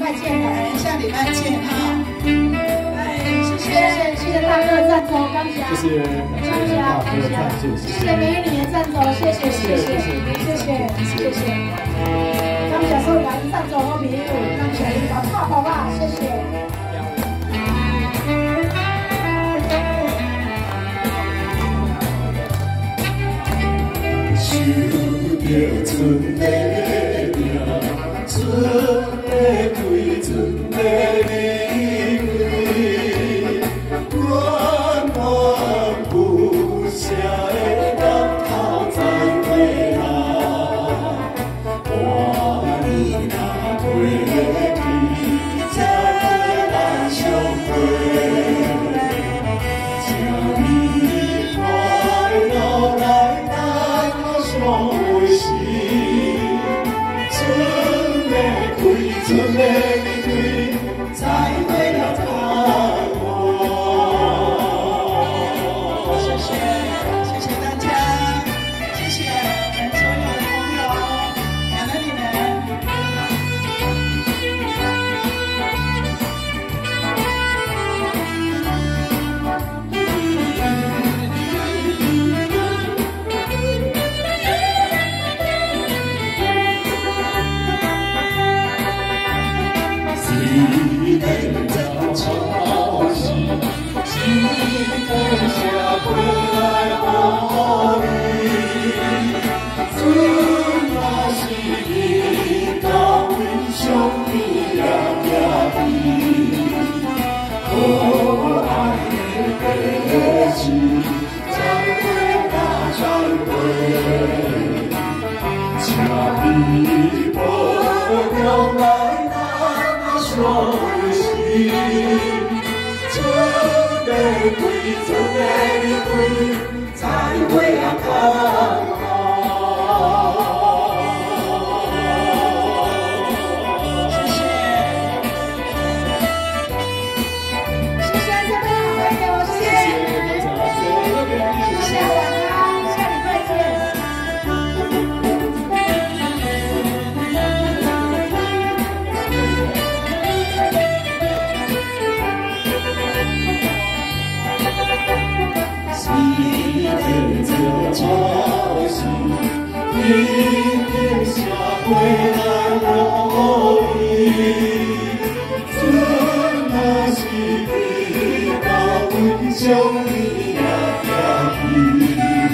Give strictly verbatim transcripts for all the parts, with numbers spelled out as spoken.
拜见了， 下礼拜见哈。哎，谢谢谢谢大哥赞助，感谢， 谢谢， 感谢大哥赞助，谢谢美女的赞助，谢谢谢谢谢谢谢谢，感谢所有人赞助我朋友，感谢你们泡泡啊，谢谢。 想着春的名，春的开，春的离开，暖暖不舍的日头再回来，换你若回去，才会来相会。 春的离开，再会了盼望。 谢谢，谢谢大家，谢谢我们所有的朋友，感恩你们。 一灯照潮汐，一灯下回来好你。春啊是你到英雄你呀呀你，可爱的歌曲，再会那再会，请你不要来。 相思，春的开，春的离开，再会啊盼望。 谢谢， 谢谢这位好朋友，谢谢，谢谢晚安，下礼拜见。 潮汐，一天下回来我意。春啊是你到英雄你呀呀去，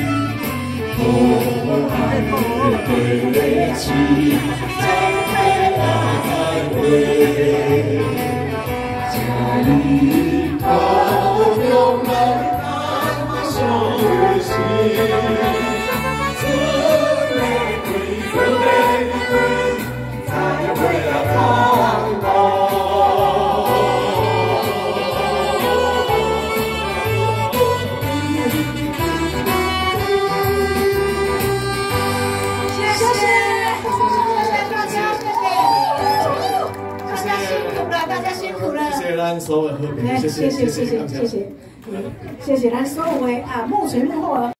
可爱的歌曲，再会啊再会，家里朋友来。 相思，春的开，春的离开，再会啊盼望。 谢谢，谢谢大家，谢谢，大家辛苦了，大家辛苦了。 谢谢咱所有的好朋友，谢谢谢谢谢谢谢谢，谢谢咱所有的啊幕前幕后的。